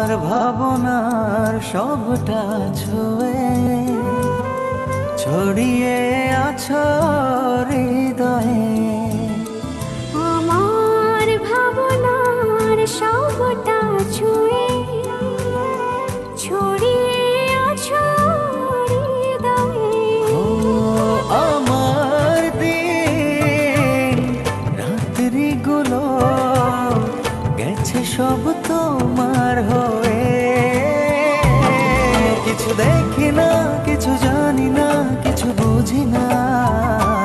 ভাবনার সবটা ছুঁয়ে ছড়িয়ে আছো হৃদয়ে। আমার ভাবনার সবটা ছুঁয়ে ছড়িয়ে আছো হৃদয়ে। ও আমার দিন রাত্রিগুলো গেছে সব তোমার হয়ে। কিছু দেখি না, কিছু জানি না, কিছু বুঝি না,